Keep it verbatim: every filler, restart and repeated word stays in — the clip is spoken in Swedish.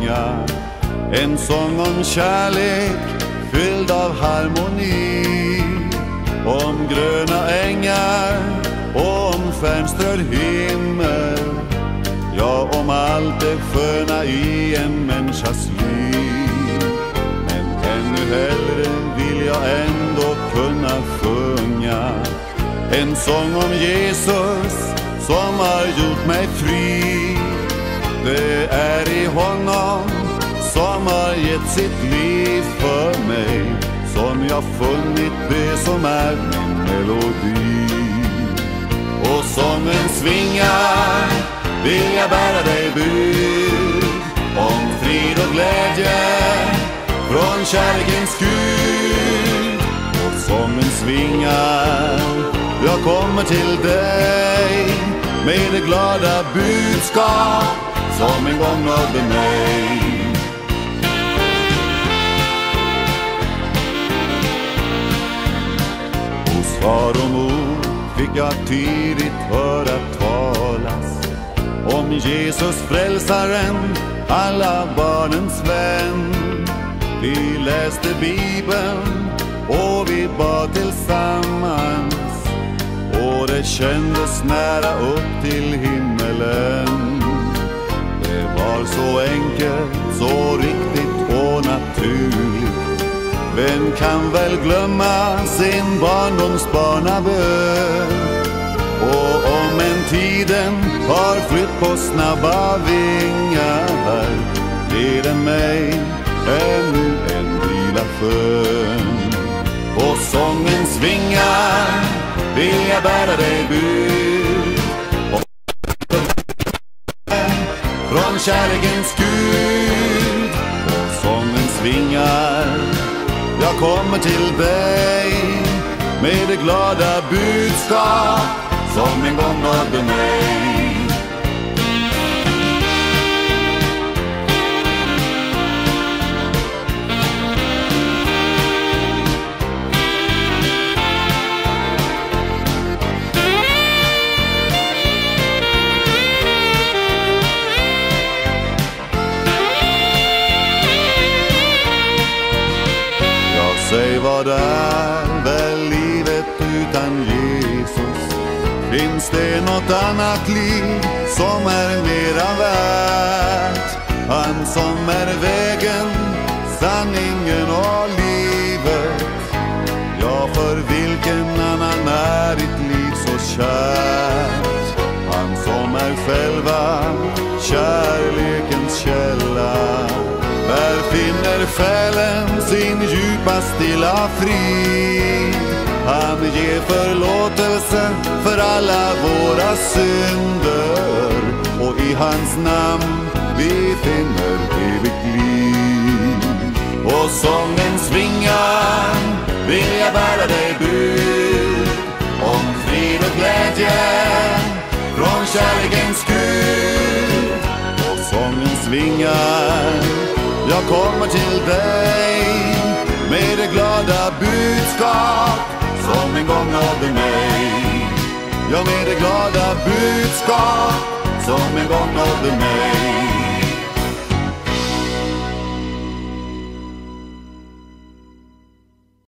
sjunga en sång om kärlek fylld av harmoni, om gröna ängar och om fönstrad himmel, ja, om allt det sköna i en människas liv. Men ännu hellre vill jag ändå kunna sjunga en sång om Jesus som har gjort mig fri. Det är i honom som har gett sitt liv för mig som jag funnit det som är min melodi. Och sången svingar vill jag bära dig bud om frid och glädje från kärlekens Gud. Och sången svingar, jag kommer till dig med det glada budskap som en gång nådde mig. Hos far och mor fick jag tidigt höra talas om Jesus frälsaren, alla barnens vän. Vi läste Bibeln och vi bad tillsammans, och det kändes nära upp till himmelen. Det var så enkelt, så riktigt och naturligt. Vem kan väl glömma sin barndoms barnabön? Och om en tiden har flytt på snabba vingar, ger den mig ännu en vila skön. Och sången svingar vill jag bära dig bud från kärlekens Gud. Och sången svingar, jag kommer till dig med det glada budskap som en gång nådde mig. Säg, vad är väl livet utan Jesus? Finns det något annat liv som är mera värt? Han som är vägen, sanningen och livet, ja, för vilken annan är ditt liv så kärt? Han som är själva kärlekens källa, där finner själen sin djupa stilla frid. Han ger förlåtelse för alla våra synder, och i hans namn vi finner evigt liv. Och sången svingar vill jag bära dig bud om frid och glädje från kärlekens Gud. Och sången svingar, jag kommer till dig med det glada budskap som en gång nådde mig. Ja, med det glada budskap som en gång nådde mig.